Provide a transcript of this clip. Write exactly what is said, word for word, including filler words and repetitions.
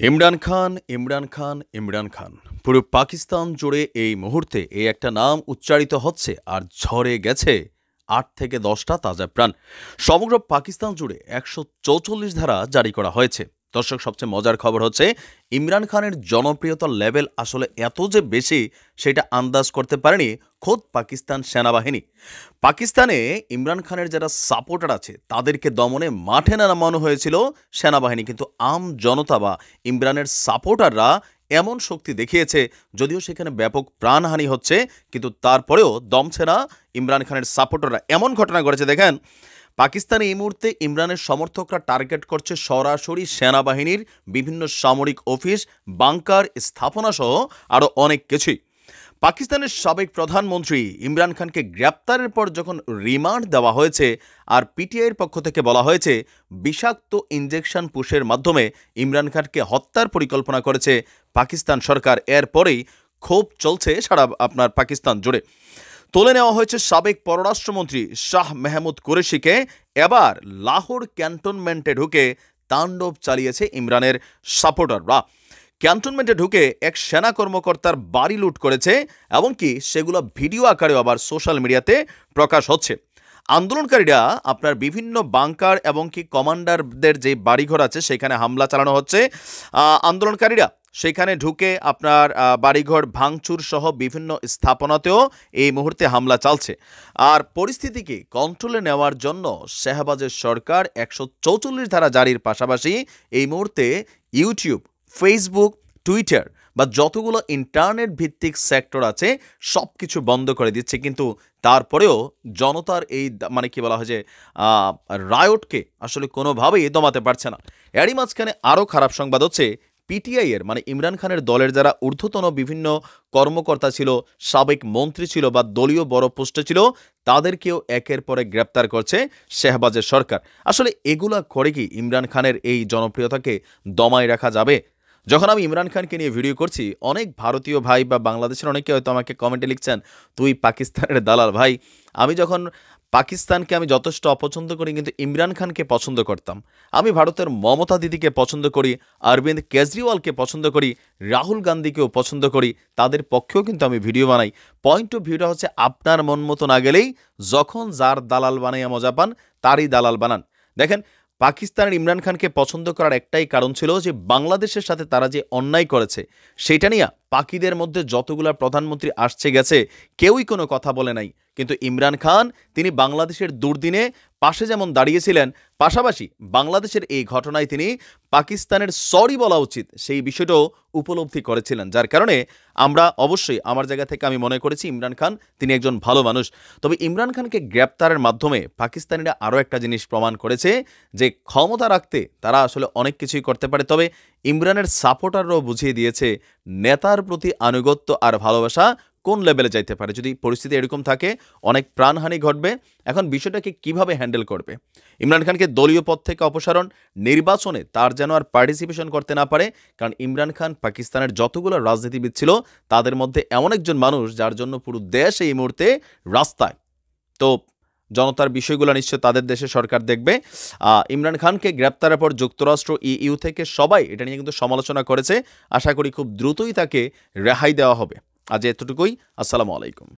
ইমরান খান, ইমরান খান, ইমরান খান। পুরো পাকিস্তান জুড়ে এই মুহূর্তে এই একটা নাম উচ্চারিত হচ্ছে আর ঝরে গেছে আট থেকে দশটা তাজা প্রাণ। সমগ্র পাকিস্তান জুড়ে একশো চৌচল্লিশ ধারা জারি করা হয়েছে। দর্শক, সবচেয়ে মজার খবর হচ্ছে ইমরান খানের জনপ্রিয়তার লেভেল আসলে এত যে বেশি সেটা আন্দাজ করতে পারেনি খোদ পাকিস্তান সেনাবাহিনী। পাকিস্তানে ইমরান খানের যারা সাপোর্টার আছে তাদেরকে দমনে মাঠে না নামানো হয়েছিল সেনাবাহিনী, কিন্তু আম জনতা বা ইমরানের সাপোর্টাররা এমন শক্তি দেখিয়েছে, যদিও সেখানে ব্যাপক প্রাণহানি হচ্ছে কিন্তু তারপরেও দমছে না ইমরান খানের সাপোর্টাররা। এমন ঘটনা ঘটেছে, দেখেন, পাকিস্তানে এই মুহূর্তে ইমরানের সমর্থকরা টার্গেট করছে সরাসরি সেনাবাহিনীর বিভিন্ন সামরিক অফিস, বাংকার, স্থাপনা সহ আরও অনেক কিছুই। পাকিস্তানের সাবেক প্রধানমন্ত্রী ইমরান খানকে গ্রেপ্তারের পর যখন রিমান্ড দেওয়া হয়েছে আর পিটিআইয়ের পক্ষ থেকে বলা হয়েছে বিষাক্ত ইনজেকশন পুশের মাধ্যমে ইমরান খানকে হত্যার পরিকল্পনা করেছে পাকিস্তান সরকার, এরপরেই ক্ষোভ চলছে সারা আপনার পাকিস্তান জুড়ে। তুলে নেওয়া হয়েছে সাবেক পররাষ্ট্রমন্ত্রী শাহ মেহমুদ কুরেশিকে। এবার লাহোর ক্যান্টনমেন্টে ঢুকে তাণ্ডব চালিয়েছে ইমরানের সাপোর্টাররা। ক্যান্টনমেন্টে ঢুকে এক সেনা কর্মকর্তার বাড়ি লুট করেছে, এমনকি সেগুলো ভিডিও আকারেও আবার সোশ্যাল মিডিয়াতে প্রকাশ হচ্ছে। আন্দোলনকারীরা আপনার বিভিন্ন বাংকার এবং কি কমান্ডারদের যে বাড়িঘর আছে সেখানে হামলা চালানো হচ্ছে। আন্দোলনকারীরা সেখানে ঢুকে আপনার বাড়িঘর ভাঙচুর সহ বিভিন্ন স্থাপনাতেও এই মুহূর্তে হামলা চলছে। আর পরিস্থিতিকে কন্ট্রোলে নেওয়ার জন্য শাহবাজের সরকার একশো চৌচল্লিশ ধারা জারির পাশাপাশি এই মুহূর্তে ইউটিউব, ফেসবুক, টুইটার বা যতগুলো ইন্টারনেট ভিত্তিক সেক্টর আছে সব কিছু বন্ধ করে দিচ্ছে। কিন্তু তারপরেও জনতার এই মানে কি বলা হয় যে রায়টকে আসলে কোনোভাবেই দমাতে পারছে না। এরই মাঝখানে আরও খারাপ সংবাদ হচ্ছে পিটিআইয়ের মানে ইমরান খানের দলের যারা ঊর্ধ্বতন বিভিন্ন কর্মকর্তা ছিল, সাবেক মন্ত্রী ছিল বা দলীয় বড় পোস্টে ছিল, তাদেরকেও একের পরে গ্রেপ্তার করছে শাহবাজের সরকার। আসলে এগুলা করে কি ইমরান খানের এই জনপ্রিয়তাকে দমায় রাখা যাবে? যখন আমি ইমরান খানকে নিয়ে ভিডিও করছি, অনেক ভারতীয় ভাই বা বাংলাদেশের অনেকে হয়তো আমাকে কমেন্টে লিখছেন, তুই পাকিস্তানের দালাল। ভাই, আমি যখন পাকিস্তানকে আমি যথেষ্ট অপছন্দ করি কিন্তু ইমরান খানকে পছন্দ করতাম। আমি ভারতের মমতা দিদিকে পছন্দ করি, অরবিন্দ কেজরিওয়ালকে পছন্দ করি, রাহুল গান্ধীকেও পছন্দ করি, তাদের পক্ষেও কিন্তু আমি ভিডিও বানাই। পয়েন্ট অফ ভিউটা হচ্ছে আপনার মন মতো না গেলেই যখন যার দালাল বানাইয়া মজা পান তারই দালাল বানান। দেখেন, পাকিস্তানের ইমরান খানকে পছন্দ করার একটাই কারণ ছিল যে বাংলাদেশের সাথে তারা যে অন্যায় করেছে সেটা নিয়ে পাকিদের মধ্যে যতগুলা প্রধানমন্ত্রী আসছে গেছে কেউই কোনো কথা বলে নাই, কিন্তু ইমরান খান তিনি বাংলাদেশের দুর্দিনে পাশে যেমন দাঁড়িয়েছিলেন, পাশাপাশি বাংলাদেশের এই ঘটনায় তিনি পাকিস্তানের সরি বলা উচিত সেই বিষয়টাও উপলব্ধি করেছিলেন, যার কারণে আমরা অবশ্যই আমার জায়গা থেকে আমি মনে করেছি ইমরান খান তিনি একজন ভালো মানুষ। তবে ইমরান খানকে গ্রেপ্তারের মাধ্যমে পাকিস্তানিরা আরও একটা জিনিস প্রমাণ করেছে যে ক্ষমতা রাখতে তারা আসলে অনেক কিছুই করতে পারে। তবে ইমরানের সাপোর্টাররাও বুঝিয়ে দিয়েছে নেতার প্রতি আনুগত্য আর ভালোবাসা কোন লেভেলে যাইতে পারে। যদি পরিস্থিতি এরকম থাকে অনেক প্রাণহানি ঘটবে। এখন বিষয়টাকে কিভাবে হ্যান্ডেল করবে? ইমরান খানকে দলীয় পদ থেকে অপসারণ, নির্বাচনে তার যেন আর পার্টিসিপেশন করতে না পারে, কারণ ইমরান খান পাকিস্তানের যতগুলো রাজনীতিবিদ ছিল তাদের মধ্যে এমন একজন মানুষ যার জন্য পুরো দেশ এই মুহূর্তে রাস্তায়। তো জনতার বিষয়গুলো নিশ্চয় তাদের দেশে সরকার দেখবে। ইমরান খানকে গ্রেপ্তারের পর যুক্তরাষ্ট্র, ইইউ থেকে সবাই এটা নিয়ে কিন্তু সমালোচনা করেছে। আশা করি খুব দ্রুতই তাকে রেহাই দেওয়া হবে। আজ এতটুকুই। আসসালামু আলাইকুম।